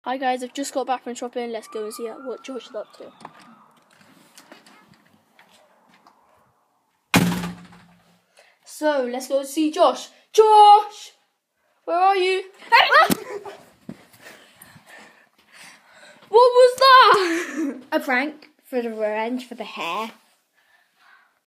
Hi guys, I've just got back from shopping. Let's go and see what Josh is up to. So, let's go see Josh. Josh! Where are you? What was that? A prank for the revenge for the hair.